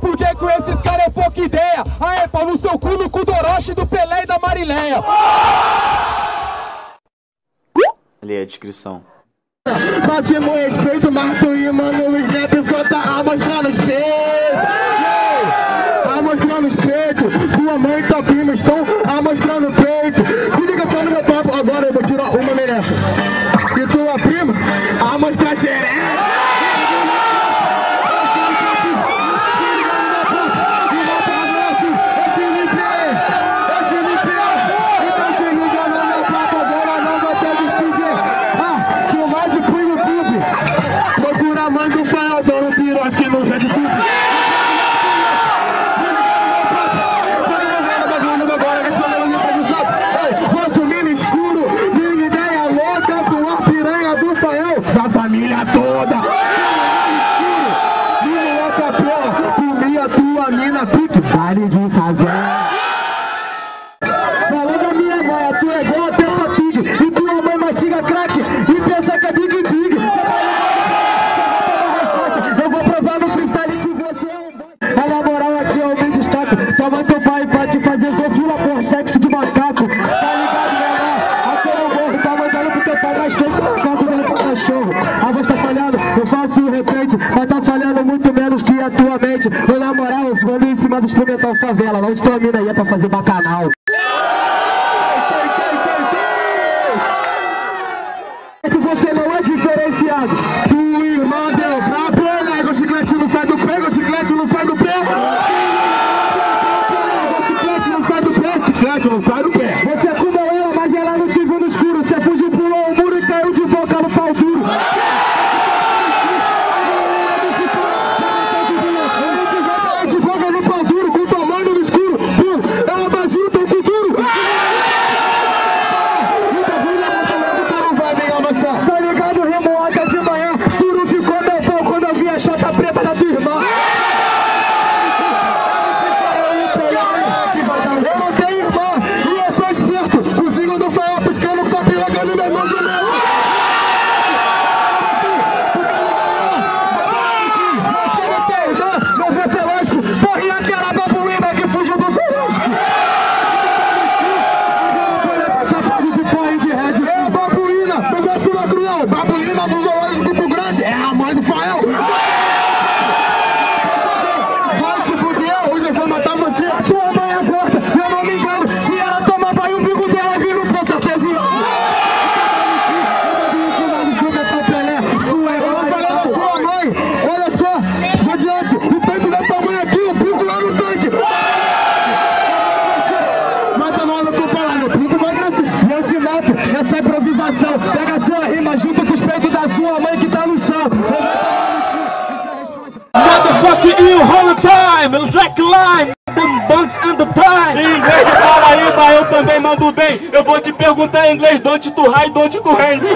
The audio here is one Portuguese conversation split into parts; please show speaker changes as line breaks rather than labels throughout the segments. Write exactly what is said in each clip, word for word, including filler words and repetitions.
porque com esses caras é pouca ideia. Aê, pau no seu cu, no cu do Orochi, do Pelé e da Marileia.
Ali é a descrição.
Máximo respeito, Marto e Mano Luiz Neto só tá a mostrar nos peitos. A mostrar nos peitos. Tua mãe e tua prima estão a mostrar no peito. Se liga só no meu papo, agora eu vou tirar uma merece. E tua prima a mostrar xereca. Vale de favela. Falando da minha mãe, tu é igual a Peppa Pig. E tua mãe mastiga crack e pensa que é Big Big. Você tá ligado? Eu vou provar no freestyle que você é um bosta. Na moral aqui eu me destaco. Tua mãe, teu pai pra te fazer zofila por sexo de macaco. Tá ligado, meu irmão? Aqui eu não morro. Tá mandando pro teu pai mais feio que o saco dele pro cachorro. A voz tá falhando, eu faço o repente. Mas tá falhando muito menos que a tua mente. Ou na moral, eu vou em cima do instrumental favela. Lá onde tua mina aí é pra fazer bacanal. Se você não é diferenciado, tua irmã deu brabo, ela o chiclete não sai do pé, o chiclete não sai do pé. O chiclete não sai do pé, chiclete não sai do pé. Você comeu ela, mas ela não te viu no escuro. Você fugiu, pulou o muro e caiu de boca no pau duro. Pega a sua rima junto com os peitos da sua mãe que tá no chão.
Motherfucking you, whole time, slackline, them bunks and the time. Em inglês de Paraíba eu também mando bem. Eu vou te perguntar em inglês, don't to hide, don't to rain. De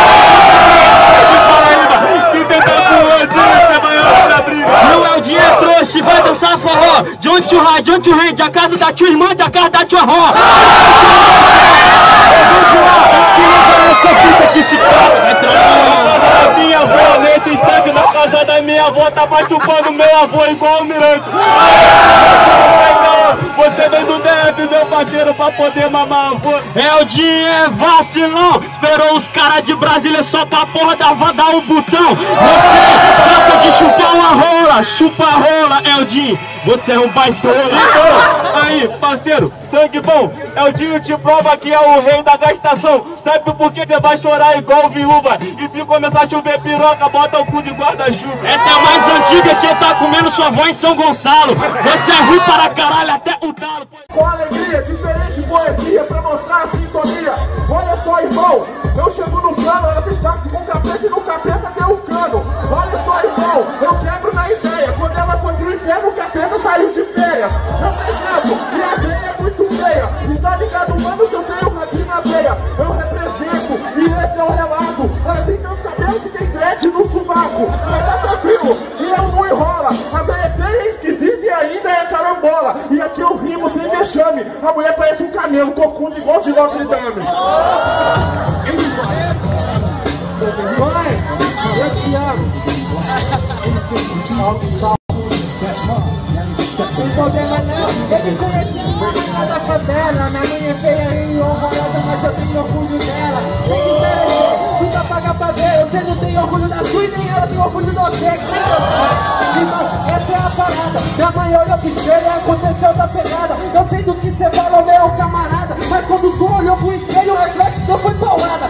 Paraíba, se tentar com o Eldinho, você vai olhar pra briga. Não é o dia é trouxa, vai dançar forró. Don't to hide, don't to rain, de a casa da tua irmã, de a casa da tua avó. Essa puta que se pega, minha avó nesse instante na casa da minha avó tava chupando meu avô igual o Mirante. Você vem do D F, meu parceiro, pra poder mamar avô. Eldinho é vacilão, esperou os caras de Brasília só pra porra da vó dar o botão. Você gosta de chupar uma rola, chupa a rola, Eldinho. Você é um baitola. Aí, parceiro, sangue bom. Eldinho te prova que é o rei da gastação. Sabe por que você vai chorar igual viúva? E se começar a chover piroca, bota o cu de guarda-chuva. Essa é a mais antiga que tá comendo sua avó em São Gonçalo. Você é ruim para caralho até o talo.
Com alegria, diferente poesia pra mostrar a sintonia. Olha só, irmão, eu chego no plano, era pistaque com capeta e no capeta deu um cano. Olha só, irmão, eu quebro na ideia. Quando ela foi pro inferno, o capeta saiu de férias. Eu me exemplo, e a veia é muito feia. E tá ligado, mano, que eu tenho rabinho na veia. Eu represento, e esse é o relato. Ela tem tanto cabelo que tem dread no sovaco. Mas tá tranquilo, e eu não enrola. A veia é feia, esquisita e ainda é carambola. E aqui eu rimo sem vexame. A mulher parece um camelo, cocunda igual de Notre Dame. Mãe, eu te amo.
Tem problema não, eu me conheci numa da favela. Na minha feia e horrorosa, mas eu tenho orgulho dela. Tem que ser, nunca paga pra ver. Você não tem orgulho da sua e nem ela tem orgulho de você. Então, essa é a parada. Minha mãe olhou pro espelho e aconteceu da pegada. Eu sei do que você falou, meu camarada, mas quando o som olhou pro espelho, o reflexo não foi paulada.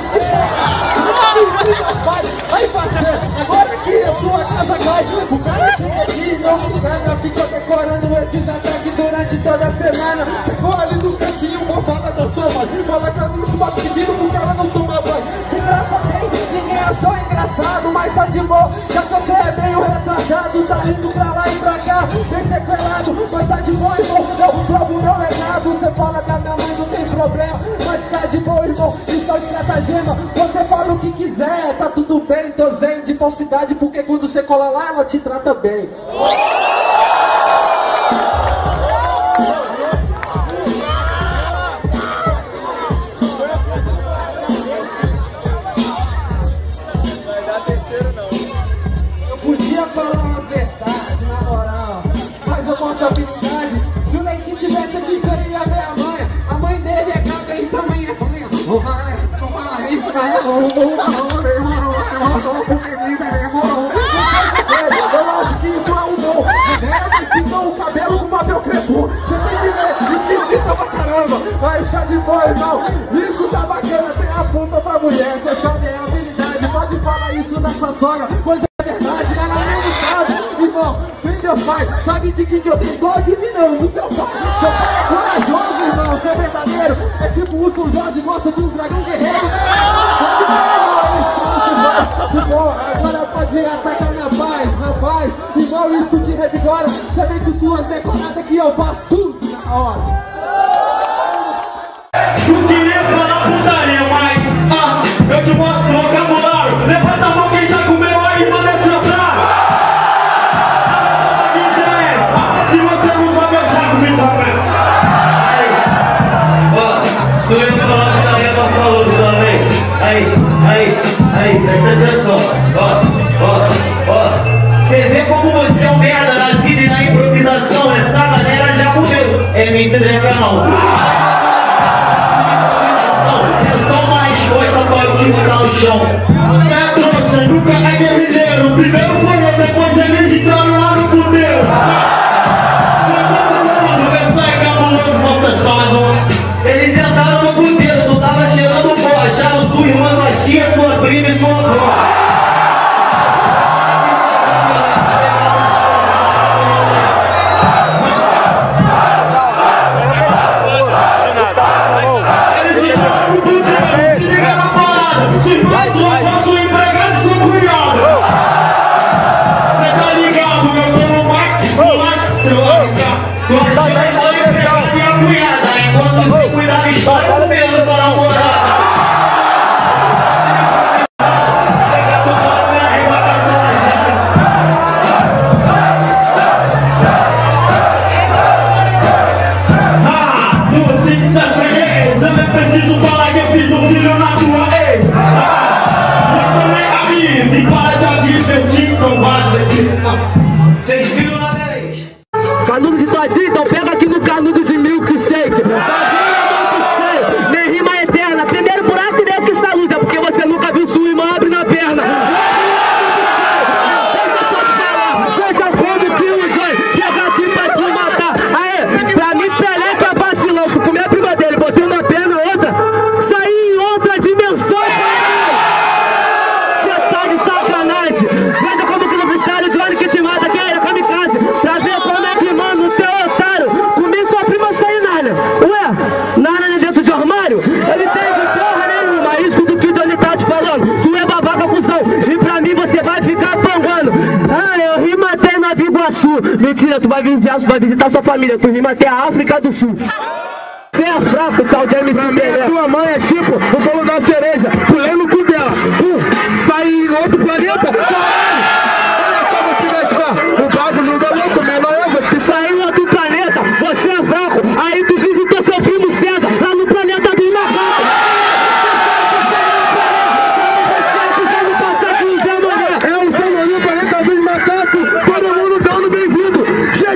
Aí parceiro, agora que a sua casa cai, o cara chega aqui, não engana, fica decorando esses ataques durante toda a semana. Chegou ali no cantinho, vou falar da sua mãe, fala que eu não sou pedido porque ela não toma banho. Que graça tem, ninguém achou engraçado, mas tá de boa, já que você é meio retrasado, tá indo pra lá e pra cá, bem sequelado, mas tá de boa, irmão, eu provo meu legado. Você fala da minha mãe, não tem problema, mas tá de boa, irmão, isso é estratagema. Você fala o que quiser, tá tudo bem, tô zen de falsidade, porque quando você cola lá, ela te trata bem. Eu podia falar umas verdades, na moral, mas eu mostro habilidade. Se o Leitinho tivesse aqui, seria ver a mãe. A mãe dele é cabra e também é mãe. Eu acho que isso é um dom. Mas pintou o cabelo com papel crepom. Você tem que ver, e pinta pra caramba. Mas tá de boa, irmão. Isso tá bacana, tem a ponta pra mulher. Você sabe a habilidade, pode falar isso da sua sogra. Pois é verdade, ela não sabe. Irmão, vem Deus pai, sabe de que que eu tenho dó de mim não, do seu pai. Seu pai é corajoso, irmão, você é verdadeiro. É tipo o São Jorge, gosta de um dragão guerreiro. Irmão, agora pode atacar minha paz, rapaz. Irmão, isso te revigora. Você vem com suas decoradas que eu faço tudo na hora.
Não queria falar putaria, mas ah, eu te mostro o vocabulário. Levanta a mão quem já comeu a irmã desse otário. Aqui já é, ah, se você não sabe, eu já comi também. Ó, tu ia falar que essa minha falou também. Aí, aí, aí, presta atenção. Ó, ó, ó. Você vê como você é um merda na vida e na improvisação. Essa galera já mudou. É me entrega não. Dar o chão. Você é trouxa, nunca é guerrilheiro. Primeiro foi eu, depois eles entraram lá no puteiro. Essa é cabuloso, você só mais um. Eles entraram no puteiro, tu tava cheirando pó. Acharam sua irmã, sua tia, sua prima e sua avó. Enquanto você cuida da história, eu mesmo sou namorada. Ah, você que sabe cheguei, você nem preciso falar que eu fiz um filho na tua ex. Ah, eu também amigo, e para de abrir meu time, não vaza. Fez filho na minha ex.
Canudo de Todinho, então pega aqui no canudo de milkshake. Nem rima eterna. Primeiro buraco e deu que essa luz. É porque você nunca viu sua irmã abrir na perna. Deixa eu só te falar. Veja como que o Joy chega aqui pra te matar. Aê, pra mim Pelé que é vacilão. Fui comer a prima dele, botei uma perna, outra. Saí em outra dimensão. Você tá de sacanagem. Veja como que no freestyle o Johnny que te mata. Que é kamikaze. Pra ver como é que mano, seu otário. Comi sua prima sem nada. Ué, nada dentro de armário? Ele tem de porra nenhuma. Isso do que o Johnny tá te falando. Tu é babaca, cuzão. E pra mim você vai ficar pangando. Ah, eu rimo até Nova Iguaçu. Mentira, tu vai visitar, tu vai visitar sua família. Tu rima até a África do Sul. Você é fraco, tal de M C Pelé. Tua mãe é tipo o bolo da cereja. Pulei no cu dela. Pum, sai em outro planeta. Olha como que vai ficar. O bagulho da louco, menor eu vou. Se sair em outro planeta, você é fraco. Aí tu visitou seu primo César lá no planeta dos macacos. É o Senhor no planeta dos macacos. Todo mundo dando bem-vindo.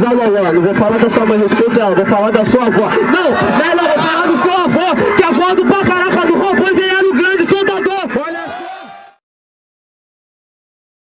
da Loló, não vou falar da sua mãe, respeita ela, vou falar da sua avó. Não,